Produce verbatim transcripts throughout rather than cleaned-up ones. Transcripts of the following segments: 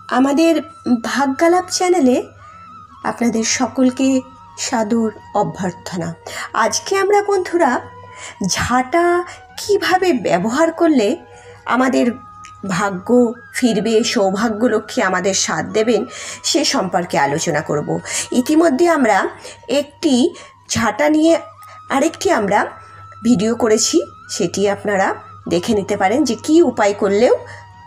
আমাদের ভাগ্যালাপ চ্যানেলে আপনাদের সকলকে সাদর অভ্যর্থনা। আজকে আমরা বন্ধুরা ঝাঁটা কিভাবে ব্যবহার করলে আমাদের ভাগ্য ফিরবে, সৌভাগ্য লক্ষ্মী আমাদের সাথ দেবেন, সে সম্পর্কে আলোচনা করব। ইতিমধ্যে আমরা একটি ঝাঁটা নিয়ে আরেকটি আমরা ভিডিও করেছি, সেটি আপনারা দেখে নিতে পারেন যে কী উপায় করলেও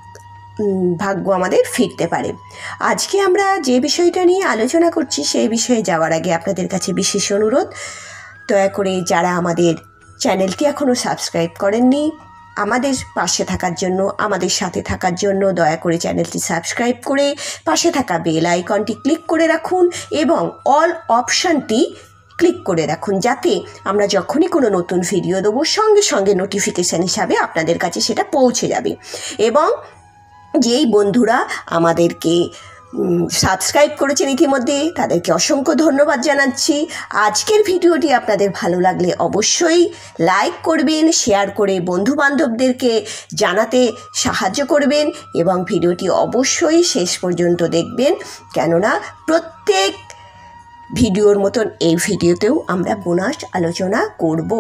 ভাগ্য আমাদের ফিরতে পারে। আজকে আমরা যে বিষয়টা নিয়ে আলোচনা করছি সেই বিষয়ে যাওয়ার আগে আপনাদের কাছে বিশেষ অনুরোধ, দয়া করে যারা আমাদের চ্যানেলটি এখনও সাবস্ক্রাইব করেননি, আমাদের পাশে থাকার জন্য, আমাদের সাথে থাকার জন্য দয়া করে চ্যানেলটি সাবস্ক্রাইব করে পাশে থাকা বেল আইকনটি ক্লিক করে রাখুন এবং অল অপশানটি ক্লিক করে রাখুন, যাতে আমরা যখনই কোনো নতুন ভিডিও দেবো সঙ্গে সঙ্গে নোটিফিকেশান হিসাবে আপনাদের কাছে সেটা পৌঁছে যাবে। এবং যেই বন্ধুরা আমাদেরকে সাবস্ক্রাইব করেছেন ইতিমধ্যে, তাদেরকে অসংখ্য ধন্যবাদ জানাচ্ছি। আজকের ভিডিওটি আপনাদের ভালো লাগলে অবশ্যই লাইক করবেন, শেয়ার করে বন্ধুবান্ধবদেরকে জানাতে সাহায্য করবেন এবং ভিডিওটি অবশ্যই শেষ পর্যন্ত দেখবেন, কেননা প্রত্যেক ভিডিওর মতন এই ভিডিওতেও আমরা বোনাস আলোচনা করব।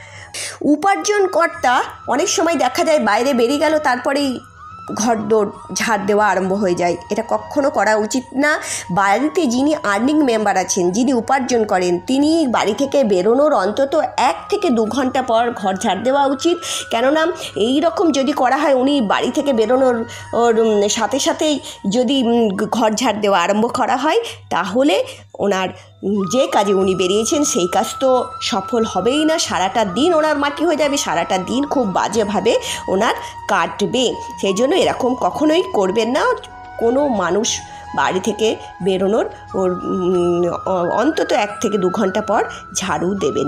উপার্জনকর্তা অনেক সময় দেখা যায় বাইরে বেরিয়ে গেল, তারপরেই ঘর দৌড় ঝাড় দেওয়া আরম্ভ হয়ে যায়। এটা কখনো করা উচিত না। বাড়িতে যিনি আর্নিং মেম্বার আছেন, যিনি উপার্জন করেন, তিনি বাড়ি থেকে বেরোনোর অন্তত এক থেকে দু ঘন্টা পর ঘর ঝাড় দেওয়া উচিত। কেননা এই রকম যদি করা হয়, উনি বাড়ি থেকে বেরোনোর ওর সাথে সাথেই যদি ঘর ঝাড় দেওয়া আরম্ভ করা হয়, তাহলে ওনার যে কাজে উনি বেরিয়েছেন সেই কাজ তো সফল হবেই না। সারাটা দিন ওনার মাটি হয়ে যাবে, সারাটা দিন খুব বাজেভাবে ওনার কাটবে। সেই জন্য এরকম কখনোই করবেন না। কোনো মানুষ বাড়ি থেকে বেরোনোর ওর অন্তত এক থেকে দু ঘন্টা পর ঝাড়ু দেবেন।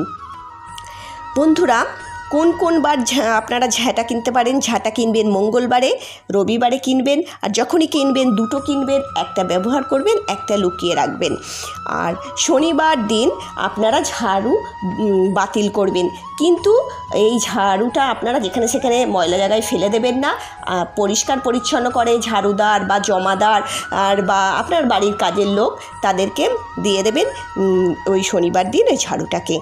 বন্ধুরা, কোন কোন বার আপনারা ঝাঁটা কিনতে পারেন? ঝাঁটা কিনবেন মঙ্গলবারে, রবিবারে কিনবেন, আর যখনই কিনবেন দুটো কিনবেন, একটা ব্যবহার করবেন, একটা লুকিয়ে রাখবেন। আর শনিবার দিন আপনারা ঝাড়ু বাতিল করবেন, কিন্তু এই ঝাড়ুটা আপনারা যেখানে সেখানে ময়লা জায়গায় ফেলে দেবেন না। পরিষ্কার পরিচ্ছন্ন করে ঝাড়ুদার বা জমাদার আর বা আপনার বাড়ির কাজের লোক, তাদেরকে দিয়ে দেবেন ওই শনিবার দিন ওই ঝাড়ুটাকে।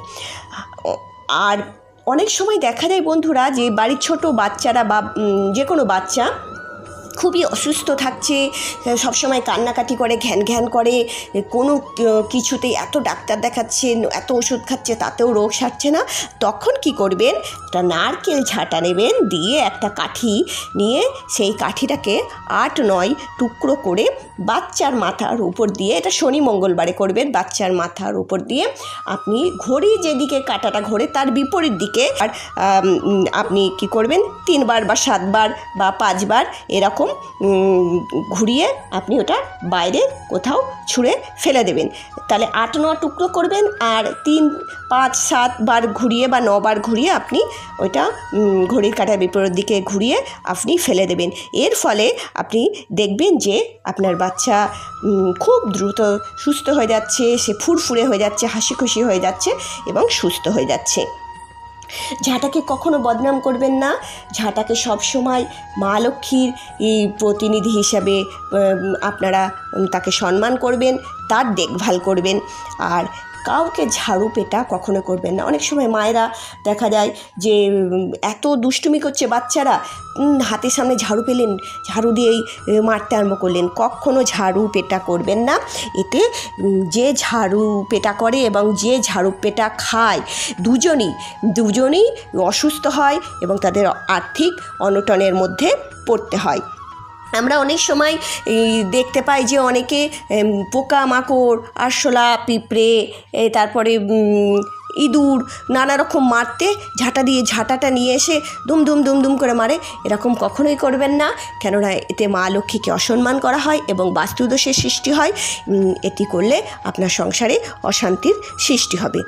আর অনেক সময় দেখা যায় বন্ধুরা যে বাড়ির ছোট বাচ্চারা বা যে কোনো বাচ্চা খুবই অসুস্থ থাকছে, সবসময় কান্নাকাটি করে, ঘ্যান ঘ্যান করে, কোনো কিছুতেই এত ডাক্তার দেখাচ্ছে, এত ওষুধ খাচ্ছে, তাতেও রোগ সারছে না। তখন কি করবেন? একটা নারকেল ঝাঁটা নেবেন, দিয়ে একটা কাঠি নিয়ে সেই কাঠিটাকে আট নয় টুকরো করে বাচ্চার মাথার উপর দিয়ে, এটা শনি মঙ্গলবারে করবেন, বাচ্চার মাথার উপর দিয়ে আপনি ঘড়ি যেদিকে কাঁটাটা ঘোরে তার বিপরীত দিকে আর আপনি কি করবেন, তিনবার বা সাতবার বা পাঁচবার এরকম ঘুরিয়ে আপনি ওটা বাইরে কোথাও ছুঁড়ে ফেলে দেবেন। তাহলে আট ন টুকরো করবেন, আর তিন পাঁচ সাত বার ঘুরিয়ে বা নবার ঘুরিয়ে আপনি ওইটা ঘড়ির কাঁটার বিপরীত দিকে ঘুরিয়ে আপনি ফেলে দেবেন। এর ফলে আপনি দেখবেন যে আপনার বাচ্চা খুব দ্রুত সুস্থ হয়ে যাচ্ছে, সে ফুরফুরে হয়ে যাচ্ছে, হাসি খুশি হয়ে যাচ্ছে এবং সুস্থ হয়ে যাচ্ছে। ঝাঁটাকে কখনো বদনাম করবেন না। ঝাঁটাকে সবসময় মা লক্ষ্মীর প্রতিনিধি হিসাবে আপনারা তাকে সম্মান করবেন, তার দেখভাল করবেন। আর কাউকে ঝাড়ু পেটা কখনো করবেন না। অনেক সময় মায়েরা দেখা যায় যে এত দুষ্টুমি করছে বাচ্চারা, হাতের সামনে ঝাড়ু পেলেন, ঝাড়ু দিয়েই মারতে আরম্ভ করলেন। কখনো ঝাড়ু পেটা করবেন না। এতে যে ঝাড়ু পেটা করে এবং যে ঝাড়ু পেটা খায়, দুজনই দুজনই অসুস্থ হয় এবং তাদের আর্থিক অনটনের মধ্যে পড়তে হয়। আমরা অনেক সময় দেখতে পাই যে অনেকে পোকামাকড়, আরশোলা, পিঁপড়ে, তারপরে ইঁদুর নানা রকম মারতে ঝাঁটা দিয়ে ঝাঁটাটা নিয়ে এসে দুম দুম দুম দুম করে মারে। এরকম কখনোই করবেন না, কেননা এতে মা লক্ষ্মীকে অসম্মান করা হয় এবং বাস্তুদোষের সৃষ্টি হয়। এটি করলে আপনার সংসারে অশান্তির সৃষ্টি হবে।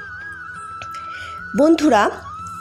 বন্ধুরা,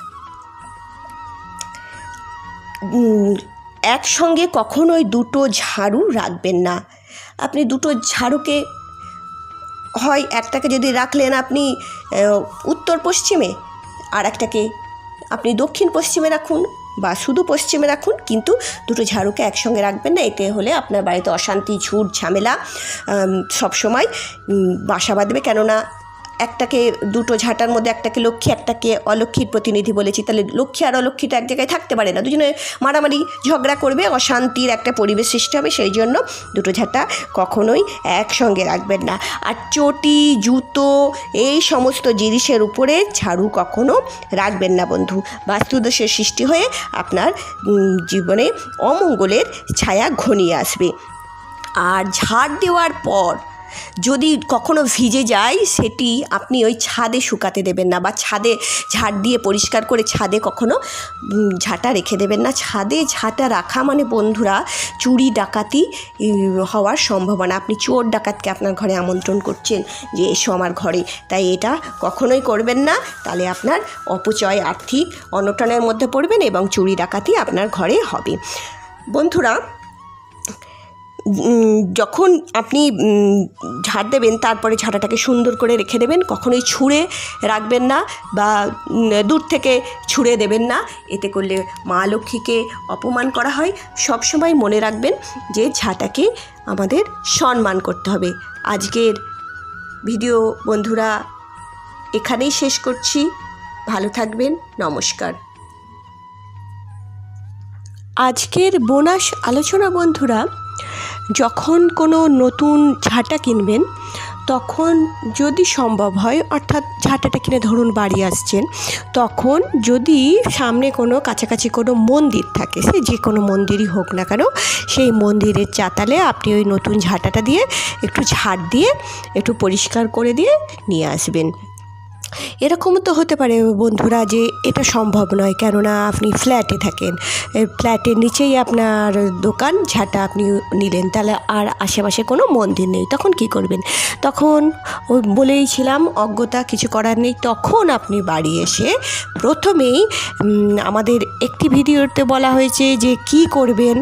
একসঙ্গে কখনোই দুটো ঝাড়ু রাখবেন না। আপনি দুটো ঝাড়ুকে হয় একটাকে যদি রাখলেন আপনি উত্তর পশ্চিমে, আর একটাকে আপনি দক্ষিণ পশ্চিমে রাখুন, বা শুধু পশ্চিমে রাখুন, কিন্তু দুটো ঝাড়ুকে একসঙ্গে রাখবেন না। এতে হলে আপনার বাড়িতে অশান্তি, ঝুট ঝামেলা সবসময় বাসা বাঁধবে। কেননা একটাকে, দুটো ঝাঁটার মধ্যে একটাকে লক্ষ্মী, একটাকে অলক্ষ্মীর প্রতিনিধি বলেছি, তাহলে লক্ষ্মী আর অলক্ষ্মীটা এক জায়গায় থাকতে পারে না, দুজনে মারামারি ঝগড়া করবে, অশান্তির একটা পরিবেশ সৃষ্টি হবে। সেই জন্য দুটো ঝাঁটা কখনোই একসঙ্গে রাখবেন না। আর চটি, জুতো এই সমস্ত জিনিসের উপরে ঝাড়ু কখনো রাখবেন না বন্ধু। বাস্তুদোষের সৃষ্টি হয়ে আপনার জীবনে অমঙ্গলের ছায়া ঘনিয়ে আসবে। আর ঝাড় দেওয়ার পর যদি কখনো ভিজে যায়, সেটি আপনি ওই ছাদে শুকাতে দেবেন না, বা ছাদে ঝাড় দিয়ে পরিষ্কার করে ছাদে কখনো ঝাঁটা রেখে দেবেন না। ছাদে ঝাঁটা রাখা মানে বন্ধুরা চুরি ডাকাতি হওয়ার সম্ভাবনা। আপনি চোর ডাকাতকে আপনার ঘরে আমন্ত্রণ করছেন যে এসো আমার ঘরে, তাই এটা কখনোই করবেন না। তাহলে আপনার অপচয়, আর্থিক অনটনের মধ্যে পড়বেন এবং চুরি ডাকাতি আপনার ঘরে হবে। বন্ধুরা, যখন আপনি ঝাড় দেবেন তারপরে ঝাঁটাটাকে সুন্দর করে রেখে দেবেন, কখনোই ছুঁড়ে রাখবেন না বা দূর থেকে ছুঁড়ে দেবেন না। এতে করলে মা লক্ষ্মীকে অপমান করা হয়। সবসময় মনে রাখবেন যে ঝাঁটাকে আমাদের সম্মান করতে হবে। আজকের ভিডিও বন্ধুরা এখানেই শেষ করছি। ভালো থাকবেন, নমস্কার। আজকের বোনাস আলোচনা বন্ধুরা, যখন কোনো নতুন ঝাঁটা কিনবেন তখন যদি সম্ভব হয়, অর্থাৎ ঝাঁটাটা কিনে ধরুন বাড়ি আসছেন, তখন যদি সামনে কোনো কাছাকাছি কোনো মন্দির থাকে, সে যে কোনো মন্দিরই হোক না কেন, সেই মন্দিরের চাতালে আপনি ওই নতুন ঝাঁটাটা দিয়ে একটু ঝাড় দিয়ে একটু পরিষ্কার করে দিয়ে নিয়ে আসবেন। এরকমও তো হতে পারে বন্ধুরা যে এটা সম্ভব নয়, কেননা আপনি ফ্ল্যাটে থাকেন, ফ্ল্যাটের নিচেই আপনার দোকান, ঝাঁটা আপনি নিলেন, তাহলে আর আশেপাশে কোনো মন্দির নেই, তখন কি করবেন? তখন ওই বলেইছিলাম অজ্ঞতা, কিছু করার নেই। তখন আপনি বাড়ি এসে প্রথমেই আমাদের একটি ভিডিওতে বলা হয়েছে যে কি করবেন।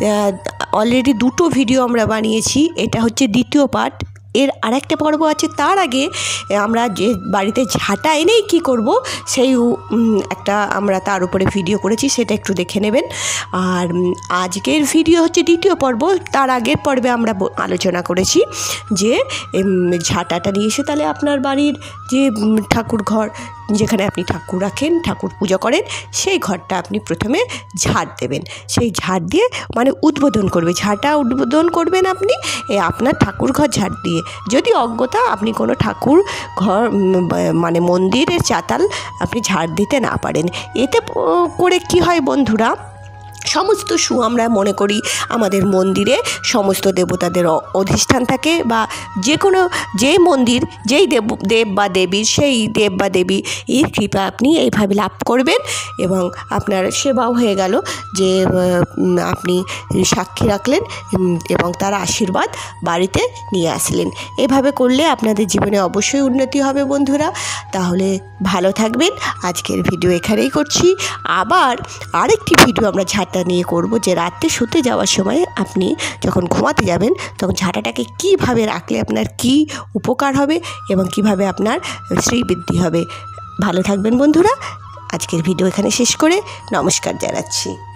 অলরেডি দুটো ভিডিও আমরা বানিয়েছি, এটা হচ্ছে দ্বিতীয় পার্ট। এর আরেকটা পর্ব আছে। তার আগে আমরা যে বাড়িতে ঝাঁটা এনেই কী করব সেই একটা আমরা তার উপরে ভিডিও করেছি, সেটা একটু দেখে নেবেন। আর আজকের ভিডিও হচ্ছে দ্বিতীয় পর্ব। তার আগের পর্বে আমরা আলোচনা করেছি যে ঝাঁটাটা নিয়ে এসে তাহলে আপনার বাড়ির যে ঠাকুর ঘর, যেখানে আপনি ঠাকুর রাখেন, ঠাকুর পুজো করেন, সেই ঘরটা আপনি প্রথমে ঝাড় দেবেন। সেই ঝাড় দিয়ে মানে উদ্বোধন করবে, ঝাঁটা উদ্বোধন করবেন আপনি আপনার ঠাকুর ঘর ঝাড় দিয়ে। যদি অজ্ঞতা আপনি কোনো ঠাকুর ঘর মানে মন্দিরের চাতাল আপনি ঝাড় দিতে না পারেন, এতে করে কি হয় বন্ধুরা, সমস্ত সু আমরা মনে করি আমাদের মন্দিরে সমস্ত দেবতাদের অধিষ্ঠান থাকে, বা যে কোনো যেই মন্দির, যেই দেব দেব বা দেবীর, সেই দেব বা দেবী এর কৃপা আপনি এইভাবে লাভ করবেন এবং আপনার সেবাও হয়ে গেল যে আপনি সাক্ষী রাখলেন এবং তার আশীর্বাদ বাড়িতে নিয়ে আসলেন। এভাবে করলে আপনাদের জীবনে অবশ্যই উন্নতি হবে বন্ধুরা। তাহলে ভালো থাকবেন। আজকের ভিডিও এখানেই করছি। আবার আরেকটি ভিডিও আমরা ঝাঁটা নিয়ে করব, যে রাতে শুতে যাওয়ার সময় আপনি যখন ঘুমাতে যাবেন তখন ঝাঁটাটাকে কীভাবে রাখলে আপনার কি উপকার হবে এবং কিভাবে আপনার শ্রীবৃদ্ধি হবে। ভালো থাকবেন বন্ধুরা। আজকের ভিডিও এখানে শেষ করে নমস্কার জানাচ্ছি।